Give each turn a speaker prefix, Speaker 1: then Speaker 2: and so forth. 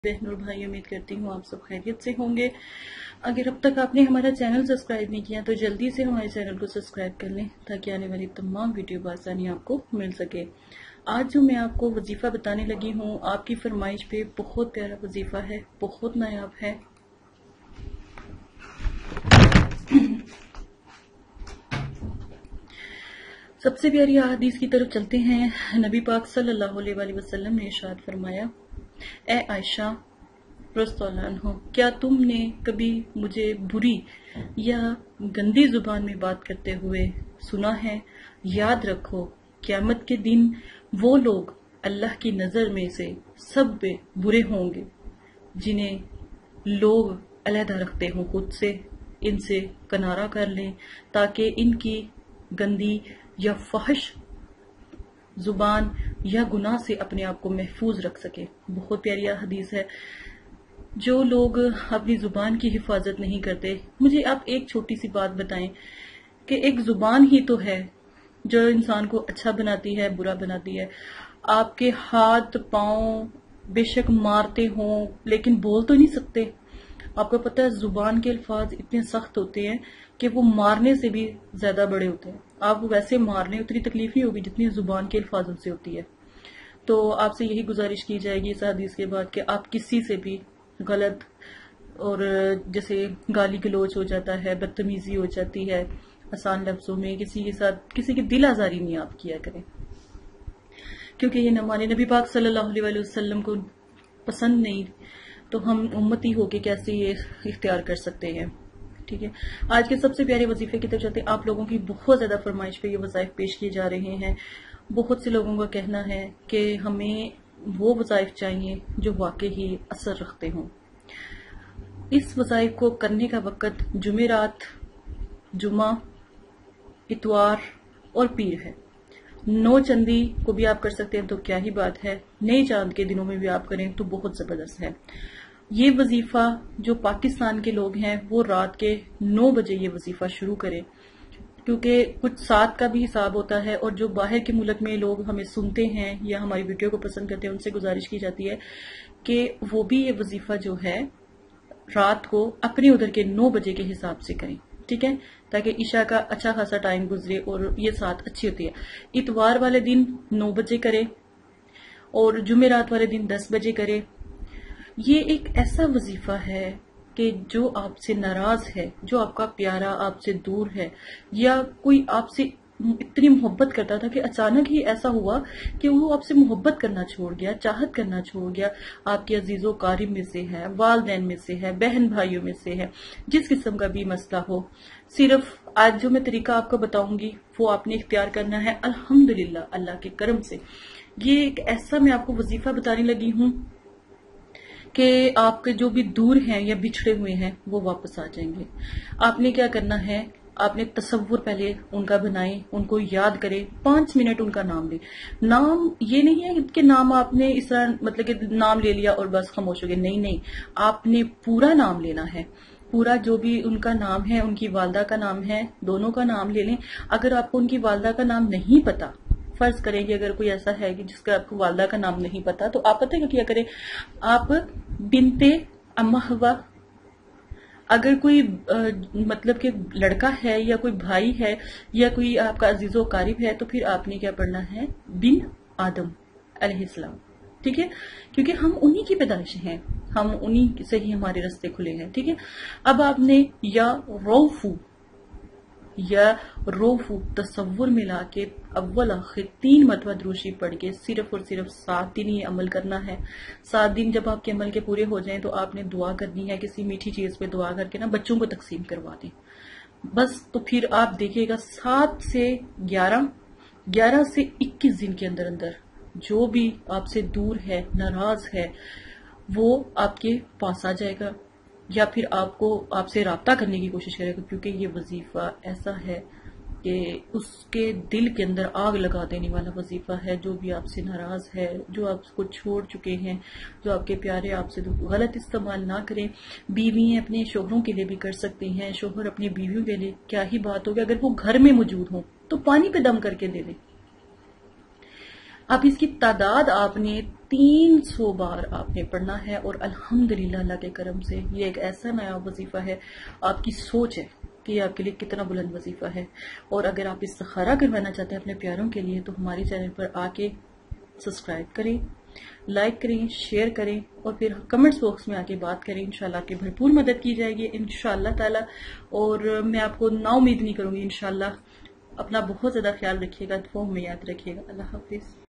Speaker 1: बहनों और भाई, उम्मीद करती हूँ आप सब खैरियत से होंगे। अगर अब तक आपने हमारा चैनल सब्सक्राइब नहीं किया तो जल्दी से हमारे चैनल को सब्सक्राइब कर लें ताकि आने वाली तमाम वीडियो बआसानी आपको मिल सके। आज जो मैं आपको वजीफा बताने लगी हूँ आपकी फरमाइश पे बहुत प्यारा वजीफा है, बहुत नायाब है। सबसे प्यारी हदीस की तरफ चलते हैं। नबी पाक सल्लल्लाहु अलैहि वसल्लम ने इरशाद फरमाया, ए आयशा रज़ियल्लाहु अन्हा, क्या तुमने कभी मुझे बुरी या गंदी जुबान में बात करते हुए सुना है? याद रखो, क़यामत के दिन वो लोग अल्लाह की नजर में से सब बुरे होंगे जिन्हें लोग अलहदा रखते हों खुद से, इनसे किनारा कर लें ताकि इनकी गंदी या फहश जुबान या गुनाह से अपने आप को महफूज रख सके। बहुत प्यारी हदीस है। जो लोग अपनी जुबान की हिफाजत नहीं करते, मुझे आप एक छोटी सी बात बताएं कि एक जुबान ही तो है जो इंसान को अच्छा बनाती है, बुरा बनाती है। आपके हाथ पांव बेशक मारते हों लेकिन बोल तो नहीं सकते। आपको पता है जुबान के अल्फाज इतने सख्त होते हैं कि वो मारने से भी ज्यादा बड़े होते हैं। आप वैसे मारने उतनी तकलीफ नहीं होगी जितनी जुबान के अल्फाजों से होती है। तो आपसे यही गुजारिश की जाएगी इस हदीस के बाद कि आप किसी से भी गलत और जैसे गाली गलोच हो जाता है, बदतमीजी हो जाती है, आसान लफ्जों में किसी के साथ किसी की दिल आजारी नहीं आप किया करें, क्योंकि ये हमारे नबी पाक सल्लल्लाहु अलैहि वसल्लम को पसंद नहीं। तो हम उम्मती होके कैसे ये इख्तियार कर सकते हैं। ठीक है, आज के सबसे प्यारे वजीफे की तरफ चलते हैं। आप लोगों की बहुत ज्यादा फरमाइश पे ये वज़ाइफ पेश किए जा रहे हैं। बहुत से लोगों का कहना है कि हमें वो वज़ाइफ चाहिए जो वाकई ही असर रखते हों। इस वज़ाइफ को करने का वक़्त जुमेरात, जुमा, इतवार और पीर है। 9 चंदी को भी आप कर सकते हैं तो क्या ही बात है, नए चांद के दिनों में भी आप करें तो बहुत जबरदस्त है। ये वजीफा जो पाकिस्तान के लोग हैं वो रात के 9 बजे ये वजीफा शुरू करें, क्योंकि कुछ साथ का भी हिसाब होता है। और जो बाहर के मुल्क में लोग हमें सुनते हैं या हमारी वीडियो को पसंद करते हैं उनसे गुजारिश की जाती है कि वो भी ये वजीफा जो है रात को अपने उधर के 9 बजे के हिसाब से करें। ठीक है, ताकि ईशा का अच्छा खासा टाइम गुजरे और ये साथ अच्छी होती है। इतवार वाले दिन 9 बजे करें और जुमेरात वाले दिन 10 बजे करें। ये एक ऐसा वजीफा है कि जो आपसे नाराज है, जो आपका प्यारा आपसे दूर है, या कोई आपसे इतनी मोहब्बत करता था कि अचानक ही ऐसा हुआ कि वो आपसे मोहब्बत करना छोड़ गया, चाहत करना छोड़ गया, आपके अजीजों कारिब में से है, वालदैन में से है, बहन भाइयों में से है, जिस किस्म का भी मसला हो, सिर्फ आज जो मैं तरीका आपको बताऊंगी वो आपने इख्तियार करना है। अल्हम्दुलिल्लाह, अल्लाह के करम से ये एक ऐसा मैं आपको वजीफा बताने लगी हूँ कि आपके जो भी दूर हैं या बिछड़े हुए हैं वो वापस आ जाएंगे। आपने क्या करना है, आपने तसव्वुर पहले उनका बनाएं, उनको याद करें, 5 मिनट उनका नाम लें। नाम ये नहीं है कि नाम आपने इस तरह मतलब कि नाम ले लिया और बस खामोश हो गए, नहीं नहीं, आपने पूरा नाम लेना है। पूरा जो भी उनका नाम है, उनकी वालदा का नाम है, दोनों का नाम ले लें। अगर आपको उनकी वालदा का नाम नहीं पता, फर्ज करें कि अगर कोई ऐसा है कि जिसका आपको वालदा का नाम नहीं पता, तो आप पता है क्या करें, आप बिनते अम्मा हवा, अगर कोई मतलब कि लड़का है या कोई भाई है या कोई आपका अजीजो कारिब है तो फिर आपने क्या पढ़ना है, बिन आदम अलैहिस्सलाम। ठीक है, क्योंकि हम उन्हीं की पैदाइश हैं, हम उन्हीं से ही हमारे रास्ते खुले हैं। ठीक है, अब आपने या रोफू तसव्वुर मिला के अव्वल आखिर 3 मरतबा दुरूशी पढ़ के सिर्फ और सिर्फ 7 दिन ही अमल करना है। 7 दिन जब आपके अमल के पूरे हो जाएं तो आपने दुआ करनी है, किसी मीठी चीज पे दुआ करके ना बच्चों को तकसीम करवा दें बस। तो फिर आप देखिएगा 7 से 11, 11 से 21 दिन के अंदर अंदर जो भी आपसे दूर है, नाराज है, वो आपके पास आ जाएगा या फिर आपसे राब्ता करने की कोशिश करेगा, क्योंकि ये वजीफा ऐसा है कि उसके दिल के अंदर आग लगा देने वाला वजीफा है। जो भी आपसे नाराज है, जो आपको छोड़ चुके हैं, जो आपके प्यारे आपसे गलत इस्तेमाल ना करें। बीवी अपने शोहरों के लिए भी कर सकते हैं, शोहर अपनी बीवियों के लिए, क्या ही बात होगी अगर वो घर में मौजूद हो तो पानी पे दम करके दे दें। اب اس کی تعداد آپ نے 300 بار آپ نے پڑھنا ہے، اور الحمدللہ اللہ کے کرم سے یہ ایک ایسا نیا وظیفہ ہے، آپ کی سوچ ہے کہ یہ آپ کے لیے کتنا بلند وظیفہ ہے۔ اور اگر آپ استخارہ کروانا چاہتے ہیں اپنے پیاروں کے لیے تو ہماری چینل پر آ کے سبسکرائب کریں، لائک کریں، شیئر کریں، اور پھر کمنٹس باکس میں آ کے بات کریں۔ انشاءاللہ آپ کی بھرپور مدد کی جائے گی انشاءاللہ تعالی، اور میں آپ کو نا امید نہیں کروں گی انشاءاللہ۔ اپنا بہت زیادہ خیال رکھیے گا، دعاؤں میں یاد رکھیے گا۔ اللہ حافظ۔